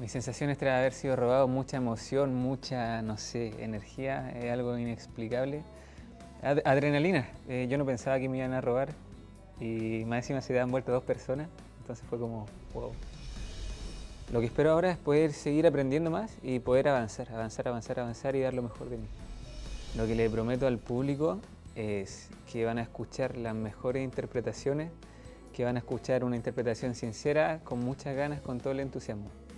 sensaciones tras haber sido robado, mucha emoción, mucha, no sé, energía, algo inexplicable. Adrenalina, yo no pensaba que me iban a robar y más encima se dan vuelta dos personas, entonces fue como, wow. Lo que espero ahora es poder seguir aprendiendo más y poder avanzar y dar lo mejor de mí. Lo que le prometo al público es que van a escuchar las mejores interpretaciones, que van a escuchar una interpretación sincera, con muchas ganas, con todo el entusiasmo.